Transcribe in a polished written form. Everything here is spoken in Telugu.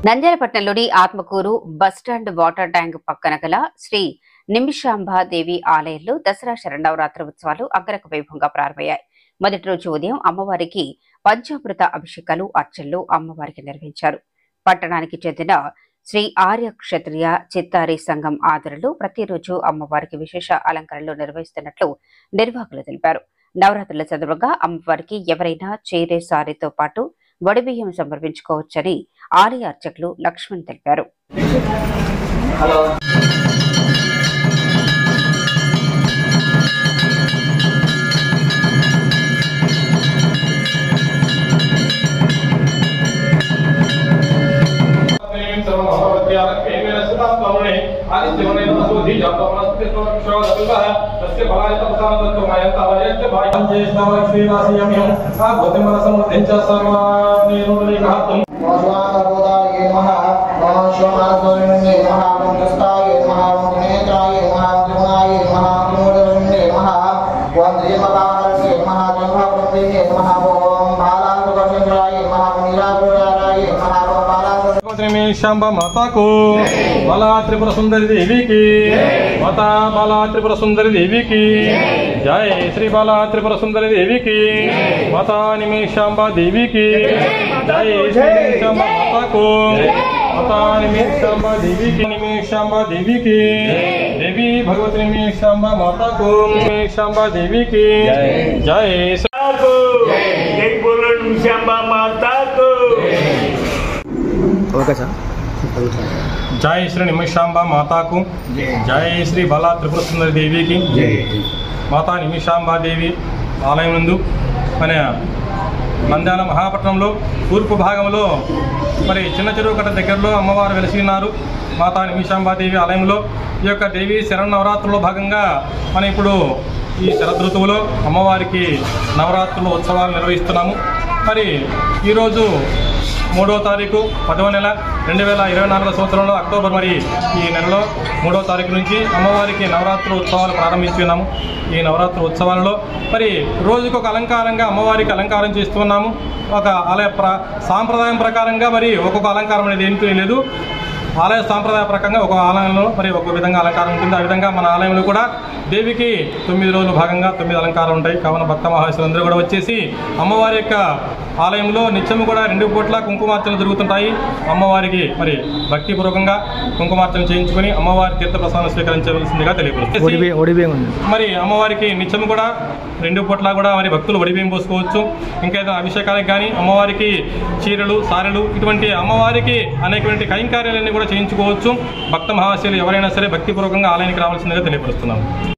నంద్యాలపట్నంలోని ఆత్మకూరు బస్టాండ్ వాటర్ ట్యాంక్ పక్కన గల శ్రీ నిమిషాంబాదేవి ఆలయంలో దసరా శరన్నవరాత్రి ఉత్సవాలు అంగరంగ వైభవంగా ప్రారంభమయ్యాయి. మొదటి రోజు ఉదయం అమ్మవారికి పంచామృత అభిషేకాలు, అర్చనలు అమ్మవారికి నిర్వహించారు. పట్టణానికి చెందిన శ్రీ ఆర్య క్షత్రియ చిత్తారి సంఘం ఆధ్వర్యంలో ప్రతిరోజు అమ్మవారికి విశేష అలంకరణలు నిర్వహిస్తున్నట్లు నిర్వాహకులు తెలిపారు. నవరాత్రుల సందర్భంగా అమ్మవారికి ఎవరైనా చీరె సారీతో పాటు వడిబియ్యం సమర్పించుకోవచ్చని ఆలయ అర్చకులు లక్ష్మణ్ తెలిపారు. शांबा माता को बाला त्रिपुरा सुंदरी देवी की माता बाला त्रिपुरा सुंदरी देवी की जय श्री बाला त्रिपुरा सुंदरी देवी की माता निमिषांबा देवी की जय श्री निमिषांबा माता को माता निमिषांबा देवी की निमिषांबा देवी की देवी भगवती निमिषांबा माता को निमिषांबा देवी की जय जय बोलो निमिषांबा माता को। जय श्री निमिषांबा माता को जय श्री बाला त्रिपुरा सुंदरी देवी की माता निमिषांबा देवी ఆలయం నందు మన నంద్యాల మహాపట్నంలో తూర్పు భాగంలో మరి చిన్న చెరువు కట్ట దగ్గరలో అమ్మవారు వెలిసి ఉన్నారు. మాతా నిమిషాంబాదేవి ఆలయంలో ఈ యొక్క దేవి శరన్నవరాత్రుల్లో భాగంగా మనం ఇప్పుడు ఈ శరదృతువులో అమ్మవారికి నవరాత్రుల ఉత్సవాలు నిర్వహిస్తున్నాము. మరి ఈరోజు 3వ తారీఖు 10వ నెల 2024 సంవత్సరంలో అక్టోబర్ మరి ఈ నెలలో 3వ తారీఖు నుంచి అమ్మవారికి నవరాత్రి ఉత్సవాలు ప్రారంభించున్నాము. ఈ నవరాత్రి ఉత్సవాలలో మరి రోజుకొక అలంకారంగా అమ్మవారికి అలంకారం చేస్తున్నాము. ఒక ఆలయ సాంప్రదాయం ప్రకారంగా మరి ఒక్కొక్క అలంకారం అనేది ఏమీ లేదు. ఆలయ సాంప్రదాయ ప్రకారంగా ఒక ఆలయంలో మరి ఒక విధంగా అలంకారం ఉంటుంది. ఆ విధంగా మన ఆలయంలో కూడా దేవికి 9 రోజుల భాగంగా 9 అలంకారాలు ఉంటాయి. కావున భక్త మహాశయులందరూ కూడా వచ్చేసి అమ్మవారి యొక్క ఆలయంలో నిత్యము కూడా 2 పూట్ల కుంకుమార్చనలు జరుగుతుంటాయి. అమ్మవారికి మరి భక్తిపూర్వకంగా కుంకుమార్చన చేయించుకొని అమ్మవారి తీర్థ ప్రసాదం స్వీకరించవలసిందిగా తెలియపరుస్తుంది. మరి అమ్మవారికి నిత్యము కూడా 2 పూట్ల కూడా మరి భక్తులు వడిబియ్యం పోసుకోవచ్చు. ఇంకా ఏదైనా అభిషేకాలకు కానీ అమ్మవారికి చీరలు, సారెలు ఇటువంటి అమ్మవారికి అనేకటువంటి కైంకార్యాలన్నీ కూడా చేయించుకోవచ్చు. భక్త మహాశయులు ఎవరైనా సరే భక్తిపూర్వకంగా ఆలయానికి రావాల్సిందిగా తెలియపరుస్తున్నాము.